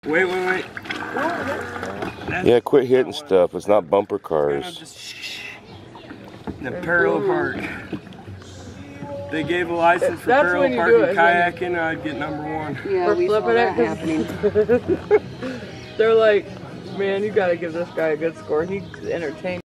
Wait. Yeah, quit hitting stuff. It's not bumper cars. The parallel park. They gave a license for parallel parking kayaking, I'd get #1. Yeah, we saw that happening. They're like, man, you gotta give this guy a good score. He's entertained.